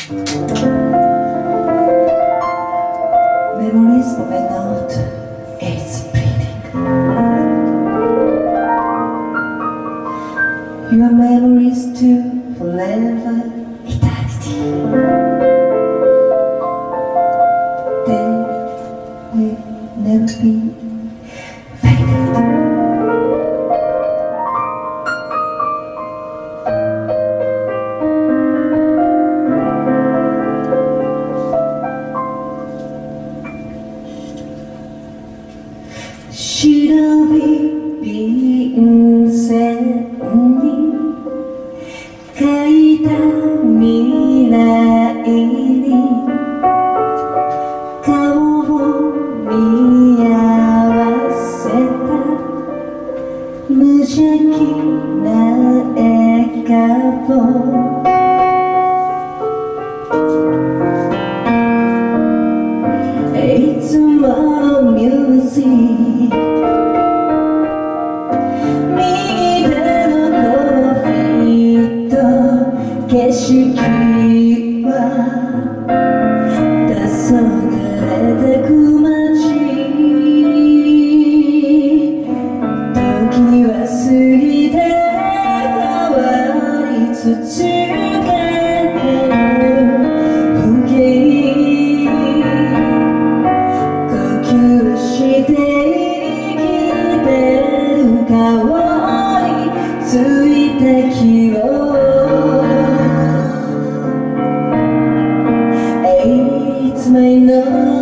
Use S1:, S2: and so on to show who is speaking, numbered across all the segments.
S1: Memories of a note is bleeding. Your memories to forever eternity. They will never be faded.白い便箋に書いた未来に顔を見合わせた無邪気な笑顔いつものミュージック右手のコーヒーと景色は黄昏てく街時は過ぎて変わり続けてる風景呼吸して生きてる香りついた記憶いつもの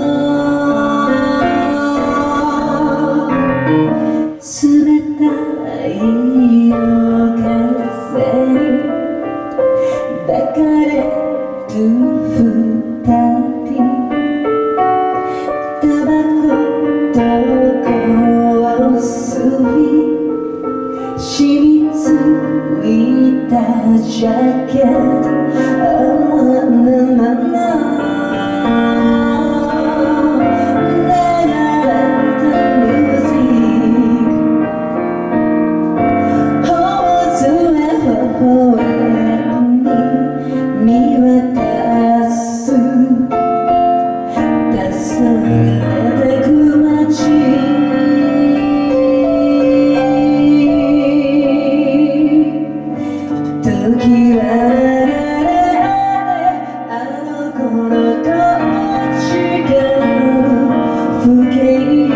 S1: 冷たい夜風に抱かれる二人タバコと香水染みついたジャケット時はあの頃と違う風景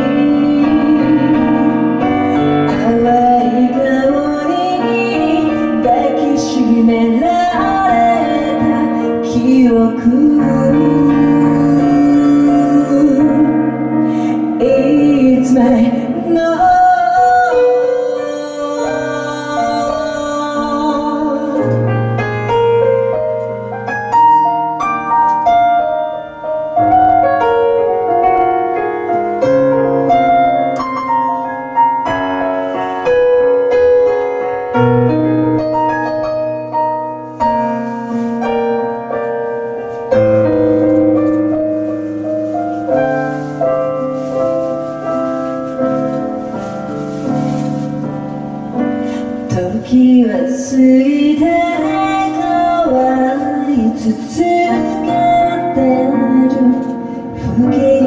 S1: 淡い香りに抱きしめられた記憶いつまでの時は過ぎて変わり続けてる風景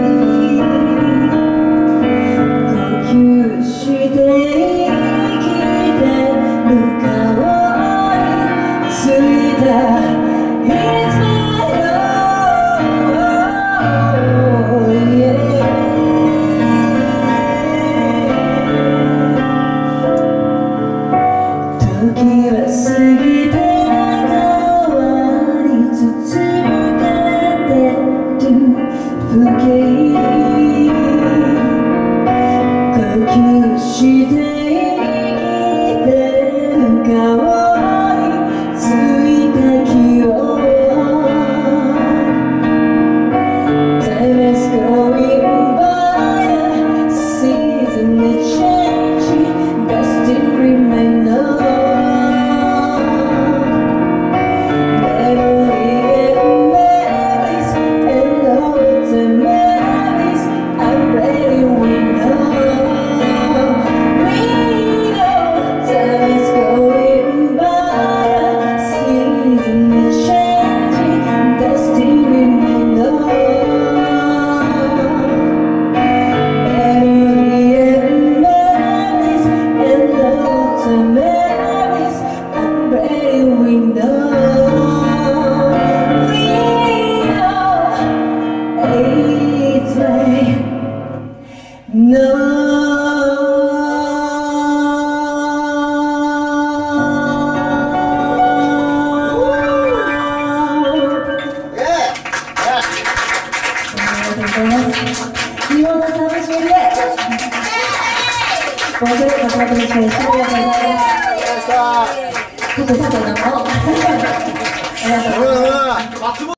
S1: 呼吸して生きてる香りついたいつも時は過ぎて変わり続日本のサービスでご協力の方にしてありがとうございます。さてさて、ありがとうございます。